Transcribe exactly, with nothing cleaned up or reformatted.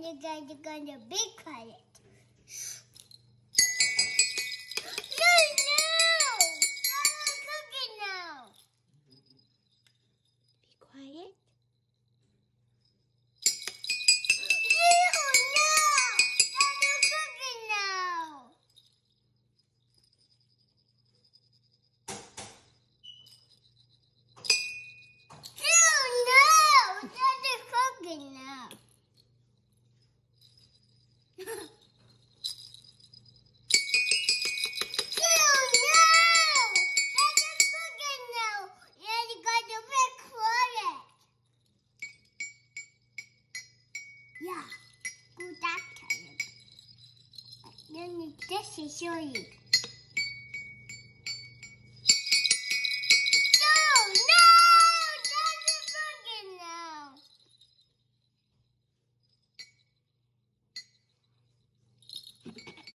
and you guys are going to be quiet. No, no! I'm cooking now. Be quiet. Now. Oh no! That's just cooking now! Yeah, you got to be quiet! Yeah, go that time. Then this is show you.